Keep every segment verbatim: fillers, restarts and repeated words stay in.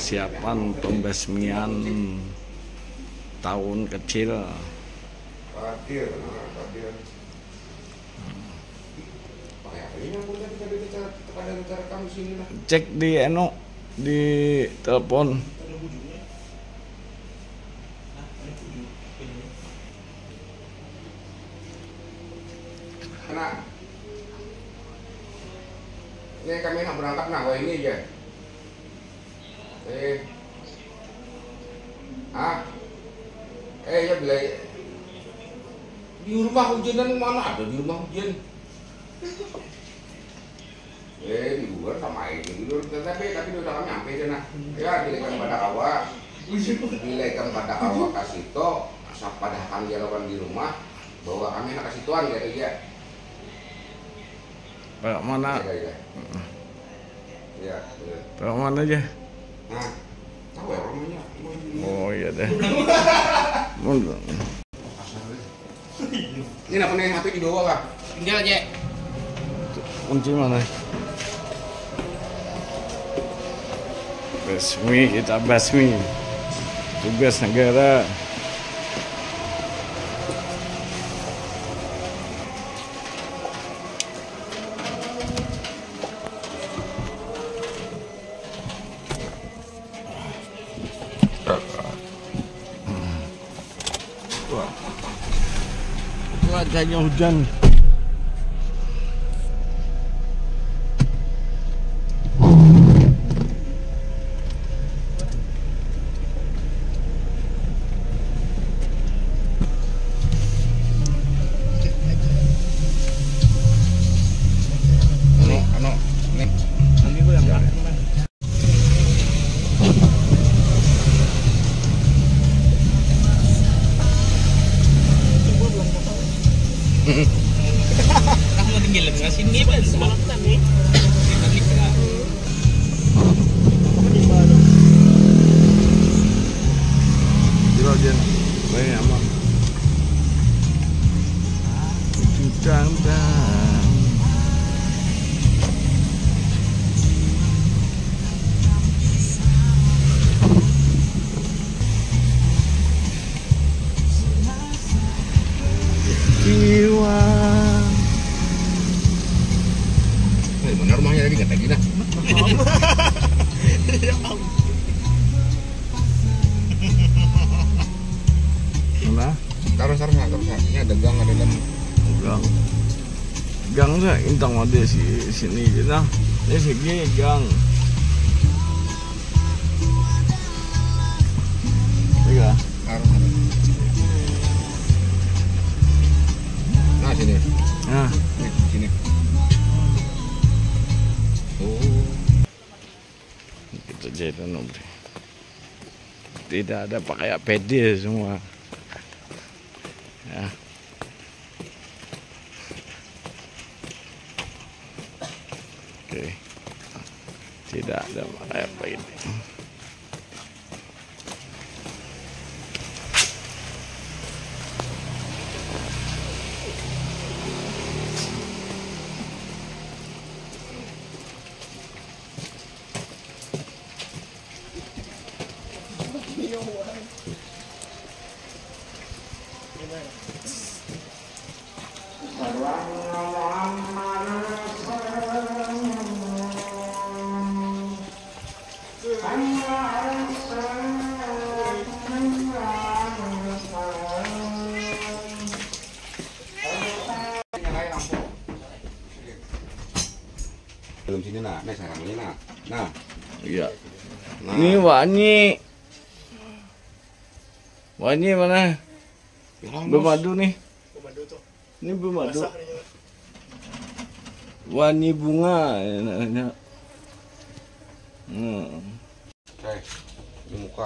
persiapan pembasmian tahun kecil. Hadir, hadir. Cek di eno di telepon. Nah, ini kami nak berangkat nah, wah ini aja. Eh, ah, eh ya bila di rumah hujanan mana ada di rumah hujan? Eh di luar sama ini di luar, tapi tapi udah kami nyampe sana. Ya dilekam pada awak, dilekam pada awak kasih to, asap pada kami jalan di rumah, bawa kami nak kasih tuan ya dia. Pak mana? Ya, ya. Ya, ya. Pak mana aja? Nah, tahu ya rumahnya. Oh iya deh. Mundur. Ini apa nih H P di bawah kah? Tinggal aja. Kunci mana? Basmi, kita basmi. Tugas negara. Cuacanya hujan. Ano, ano, nih. Nanti gue yang jalan. Kamu tinggal di sini apa semalam nih? Di bagian baik aman. Hujan dan jiwa. Eh, mana rumahnya tadi kata kita? Mana? Taruh, taruh, taruh. Ini ada gang, ada dalam. Gang. Gang sa intang ada si sini kita. Ini segi gang. Tiga. Taruh, taruh. Nah, sini. Nah, Nih, sini. Oh. kita jadi nomor. Tidak ada pakai A P D semua. Ya. Oke. Tidak ada pakai A P D. Belum sini nah, nah sarangnya nah. Nah. Iya. Nah. Ini Wani. Wani mana? Belum madu nih. Ini belum madu. Wani bunga namanya. Hmm. Oke. Di muka.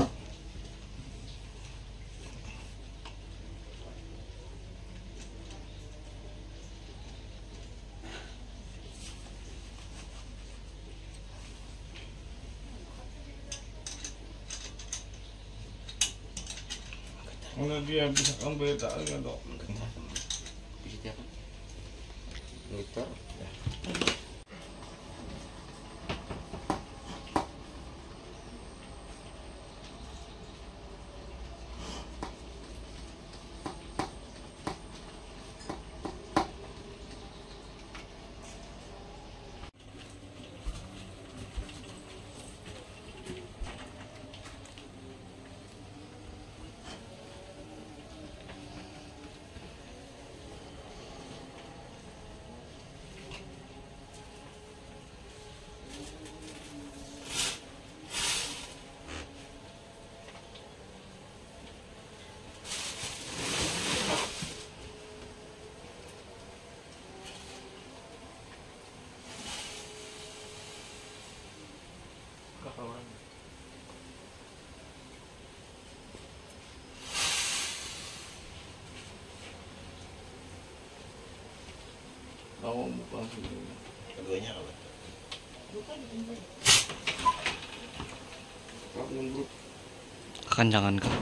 Kalau dia bisa ambil tak ada dok. Bisa apa? Liter. Oh, bukan. Keduanya apa? Kalau nyembrut. Kekencangan kah?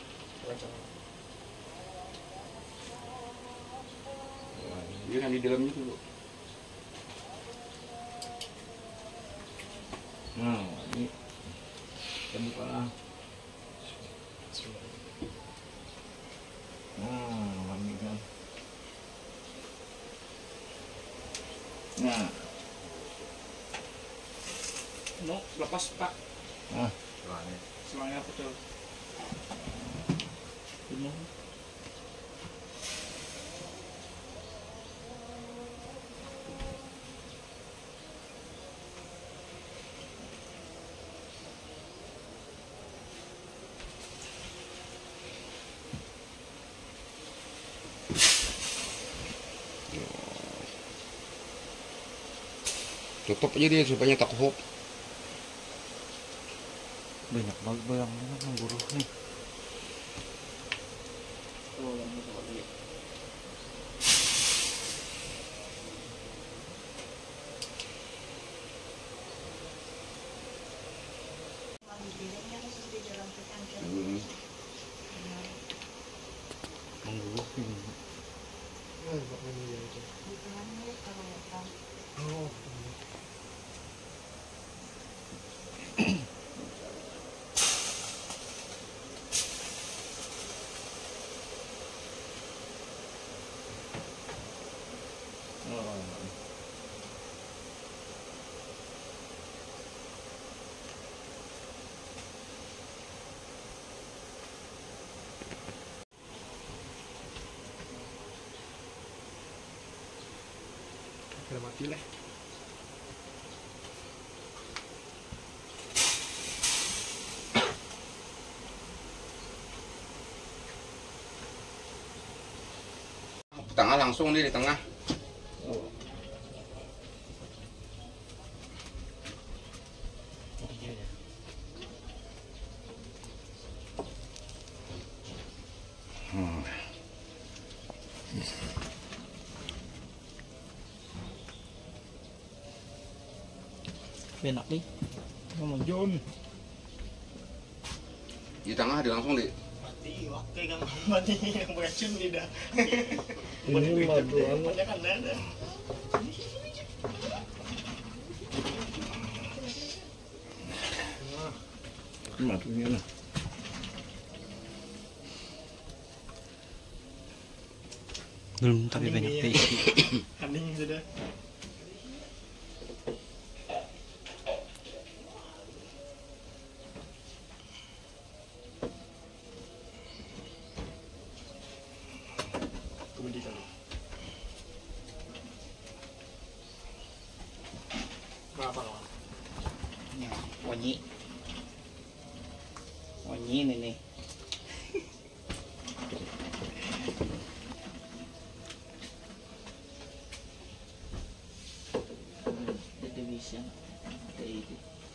Dia yang di dalamnya dulu. Nah, ini kita buka lah. Nah, ini kan. Nah, No, lepas pak. nah, Selangnya betul. Ini. Tutup aja dia supaya tak hop. banyak banget bayangnya kan buruh nih. Oh, yang itu lagi. Hmm. Mengguruh ini. Udah mati lah. Tengah langsung dia di tengah. Hmm. Enak nih. Sama John. Di tengah dia langsung di. Mati, oke kan mati yang beracun lidah. Ini madu anu. Banyak kan ada. Madunya lah. Belum tapi banyak isi. Hening sudah. Kemudian kali. Berapa kawan? Ya, wanyi. Wanyi ini nih. Ada bisa, ada itu.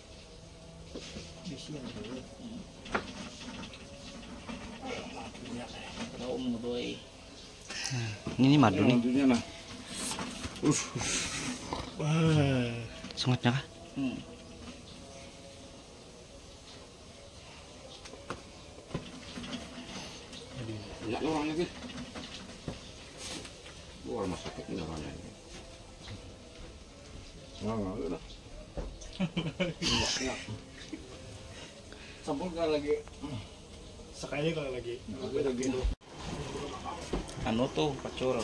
Bisa yang dulu. Kalau umur boy. Ini madu nih. Madunya nah. Uh. Wah. Sungatnya kah? Hmm. Banyak orang lagi. Gua rumah sakit enggak mana ini. Enggak enggak udah. Enggak. Sampul kalau lagi. Sekali kalau lagi. Tapi lagi. Anu tuh pacur.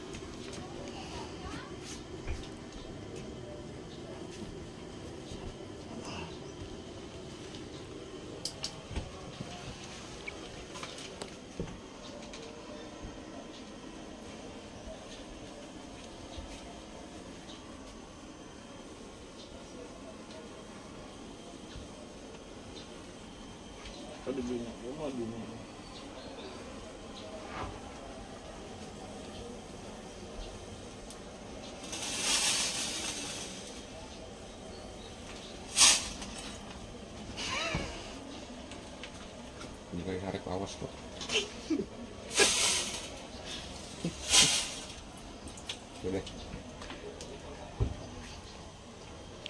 Ada banyak rumah di mana. Ini kayak tarik awas kok. Udah.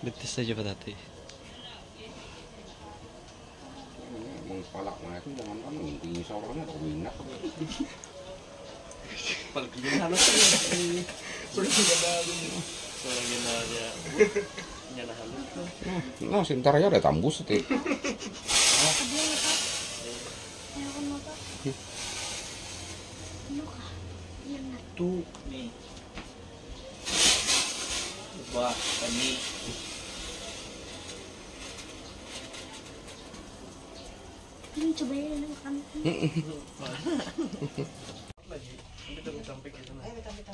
Litis saja Pak Tati. Emang palak mana itu jangan kan intinya seorangnya atau minat. Paling gini halus sih. Sudah sudah Soalnya gini aja. Nyana halus tuh. Nah, sebentar aja ada tambus sih. Tuh nih. Wah, ini Ini cobain ini makan. lagi. Nanti kita sampai ke sana.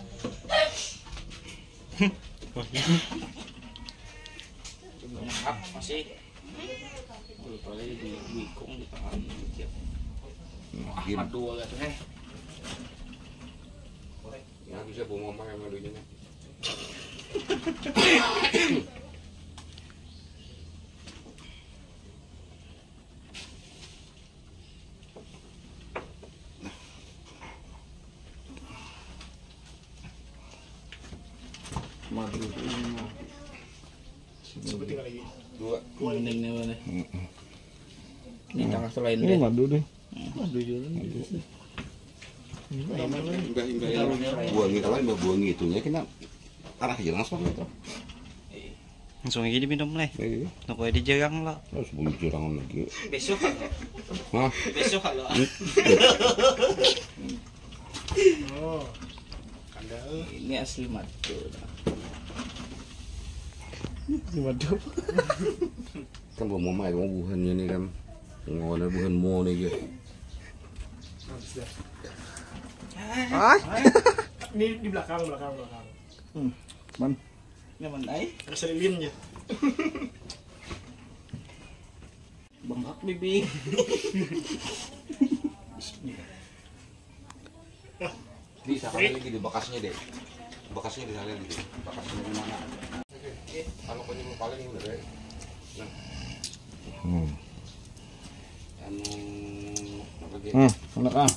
Maaf masih. Belum kali di wikung di tangan. Ah, dua gitu nih. Ya bisa bawa mama yang malunya. Madu ini. Coba tinggal lagi. Dua. Kuning nih mana? Ini tengah selain Ini deh. madu deh. Madu jualan. Enggak enggak buangi kalau enggak buangi itunya kena arah aja langsung itu. Langsung aja diminum lah. Iya. Nopo di jagang lah. Terus bunyi jirangan lagi. Besok kan. Hah? Besok kalau. Oh. Kandal. Ini asli madu. Ini madu. Kan bawa mama itu buhannya nih kan. Ngono buhan mo nih gitu. Sudah. Ah. Ini di belakang, belakang, belakang. Man. Nyaman ay. Ada lilinnya. Bengkak bibi. Di sana lagi di bekasnya deh. Bekasnya di sana gitu. Bekasnya di mana? Kalau penyembuh paling udah deh. Nah. Hmm. Anu apa gitu? Hmm, enak ah.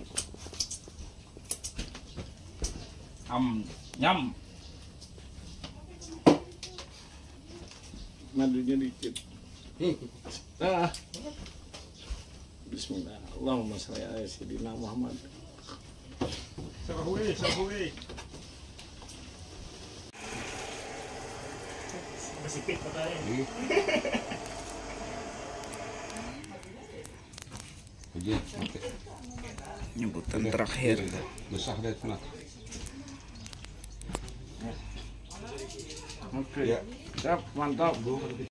Am nyam. Madunya dikit. Ah. Bismillah. Allahumma sholli ala sayyidina Muhammad. Sahuwe, sahuwe. Masipit pa tayo. Iya, oke. Nyebutan terakhir. Besar deh sana. Oke. Ya. Siap, mantap.